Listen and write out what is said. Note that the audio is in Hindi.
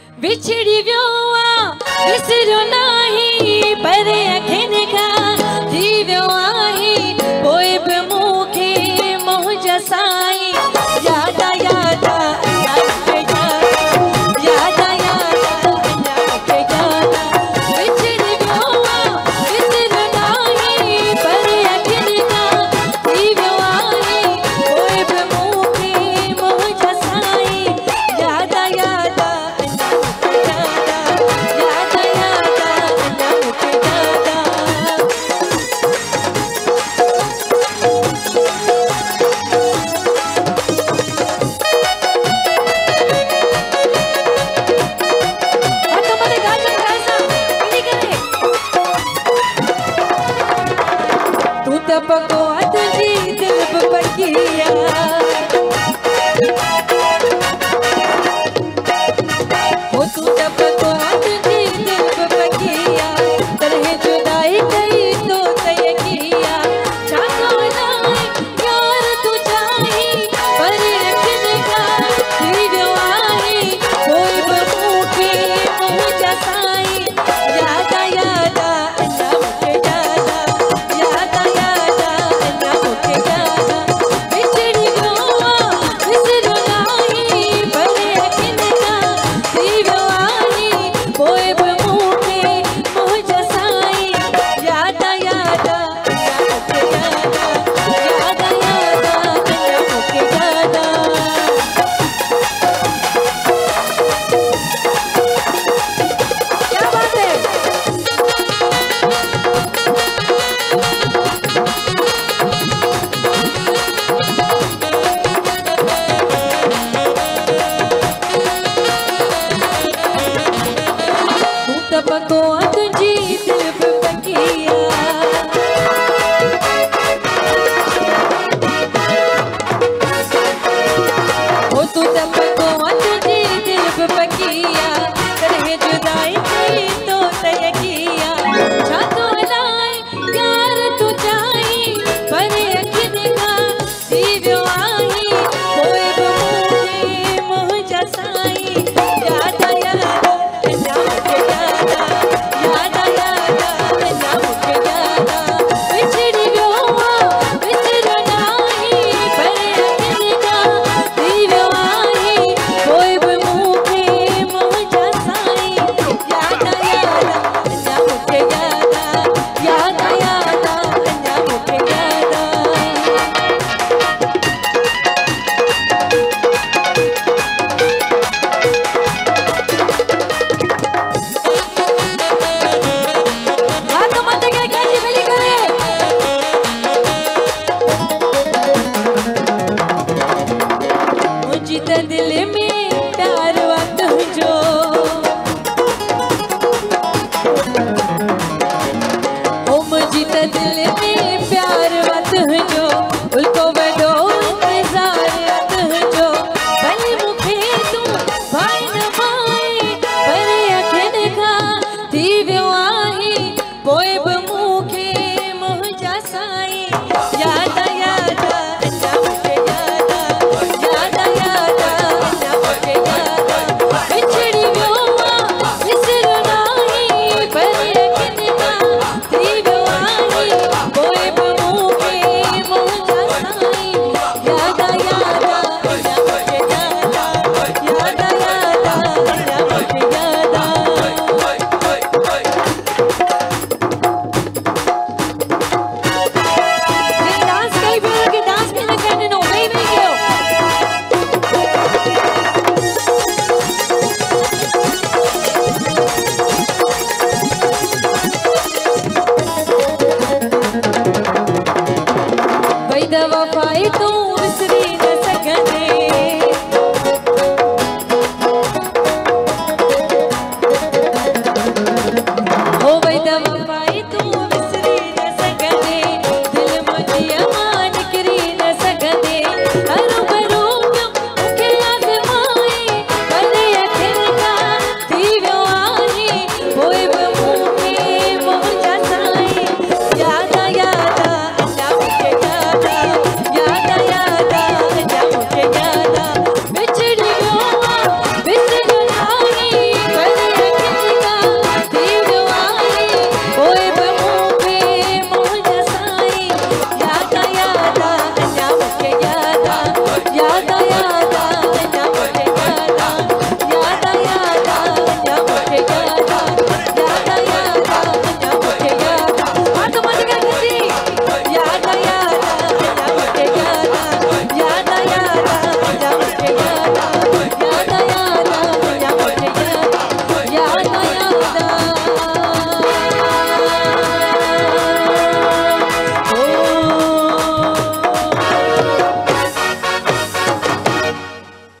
बिछड़ी वियो आहे विसरियो नाही पर अखिन खां थी वियो आहे पोइ बि मूंखे मौज साईं याद याद भगवान जी दिल बगिया हो तू तो भगवान जी दिल बगिया तरह जुदाई कई तो तय किया छाको नाए यार तू चाही पर रखन का थी वियो आहे कोई बि मूंखे मौज साईं याद याद भगवान जी दिल बगिया हो तू तो भगवान जी दिल बगिया